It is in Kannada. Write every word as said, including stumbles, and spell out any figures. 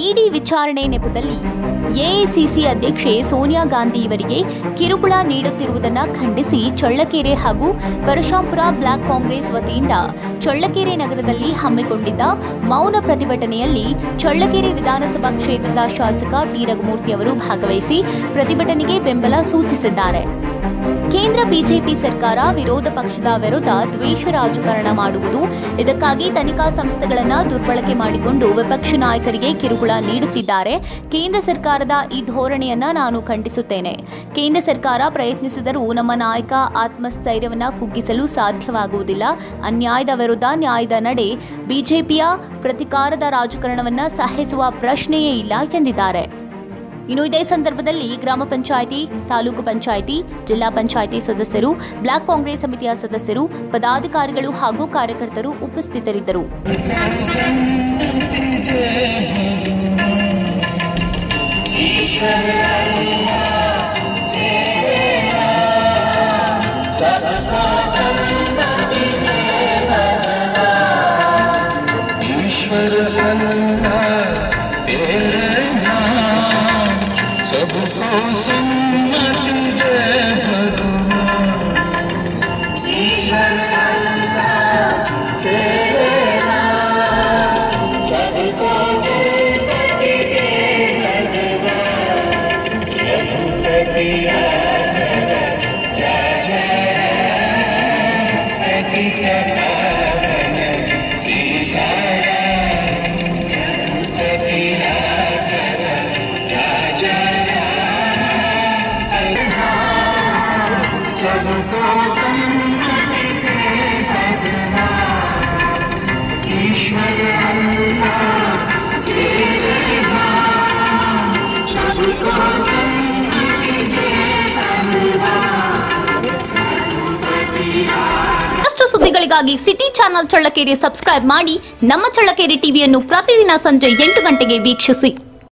ಇಡಿ ವಿಚಾರಣೆ ನೆಪದಲ್ಲಿ ಎಐಸಿಸಿ ಅಧ್ಯಕ್ಷೆ ಸೋನಿಯಾ ಗಾಂಧಿ ಇವರಿಗೆ ಕಿರುಕುಳ ನೀಡುತ್ತಿರುವುದನ್ನು ಖಂಡಿಸಿ ಚಳ್ಳಕೆರೆ ಹಾಗೂ ಪರಶುರಾಂಪುರ ಬ್ಲಾಕ್ ಕಾಂಗ್ರೆಸ್ ವತಿಯಿಂದ ಚಳ್ಳಕೆರೆ ನಗರದಲ್ಲಿ ಹಮ್ಮಿಕೊಂಡಿದ್ದ ಮೌನ ಪ್ರತಿಭಟನೆಯಲ್ಲಿ ಚಳ್ಳಕೆರೆ ವಿಧಾನಸಭಾ ಕ್ಷೇತ್ರದ ಶಾಸಕ ಟಿ ರಘುಮೂರ್ತಿ ಅವರು ಭಾಗವಹಿಸಿ ಪ್ರತಿಭಟನೆಗೆ ಬೆಂಬಲ ಸೂಚಿಸಿದ್ದಾರೆ. ಕೇಂದ್ರ ಬಿಜೆಪಿ ಸರ್ಕಾರ ವಿರೋಧ ಪಕ್ಷದ ವಿರುದ್ಧ ದ್ವೇಷ ರಾಜಕಾರಣ ಮಾಡುವುದು, ಇದಕ್ಕಾಗಿ ತನಿಖಾ ಸಂಸ್ಥೆಗಳನ್ನು ದುರ್ಬಳಕೆ ಮಾಡಿಕೊಂಡು ವಿಪಕ್ಷ ನಾಯಕರಿಗೆ ಕಿರುಕುಳ ನೀಡುತ್ತಿದ್ದಾರೆ. ಕೇಂದ್ರ ಸರ್ಕಾರದ ಈ ಧೋರಣೆಯನ್ನ ನಾನು ಖಂಡಿಸುತ್ತೇನೆ. ಕೇಂದ್ರ ಸರ್ಕಾರ ಪ್ರಯತ್ನಿಸಿದರೂ ನಮ್ಮ ನಾಯಕ ಆತ್ಮಸ್ಥೈರ್ಯವನ್ನು ಕುಗ್ಗಿಸಲು ಸಾಧ್ಯವಾಗುವುದಿಲ್ಲ. ಅನ್ಯಾಯದ ವಿರುದ್ಧ ನ್ಯಾಯದ ನಡೆ. ಬಿಜೆಪಿಯ ಪ್ರತಿಕಾರದ ರಾಜಕಾರಣವನ್ನು ಸಹಿಸುವ ಪ್ರಶ್ನೆಯೇ ಇಲ್ಲ ಎಂದಿದ್ದಾರೆ. ಇನ್ನು ಇದೇ ಸಂದರ್ಭದಲ್ಲಿ ಗ್ರಾಮ ಪಂಚಾಯಿತಿ, ತಾಲೂಕು ಪಂಚಾಯಿತಿ, ಜಿಲ್ಲಾ ಪಂಚಾಯಿತಿ ಸದಸ್ಯರು, ಬ್ಲಾಕ್ ಕಾಂಗ್ರೆಸ್ ಸಮಿತಿಯ ಸದಸ್ಯರು, ಪದಾಧಿಕಾರಿಗಳು ಹಾಗೂ ಕಾರ್ಯಕರ್ತರು ಉಪಸ್ಥಿತರಿದ್ದರು. सबको सम्मति दे भगवान, ईश्वर अल्लाह तेरे नाम, सबको सम्मति दे भगवान, रघुपति राघव राजा पतित पावन सीताराम, रघुपति राघव राजा सबको सम्मति दे भगवान, ईश्वर अल्लाह तेरे नाम, सबको सम्मति दे भगवान, ಇನ್ನಷ್ಟು ಸುದ್ದಿಗಳಿಗಾಗಿ ಸಿಟಿ ಚಾನೆಲ್ ಚಳ್ಳಕೆರೆ ಸಬ್ಸ್ಕ್ರೈಬ್ ಮಾಡಿ. ನಮ್ಮ ಚಳ್ಳಕೆರೆ ಟಿವಿಯನ್ನು ಪ್ರತಿದಿನ ಸಂಜೆ ಎಂಟು ಗಂಟೆಗೆ ವೀಕ್ಷಿಸಿ.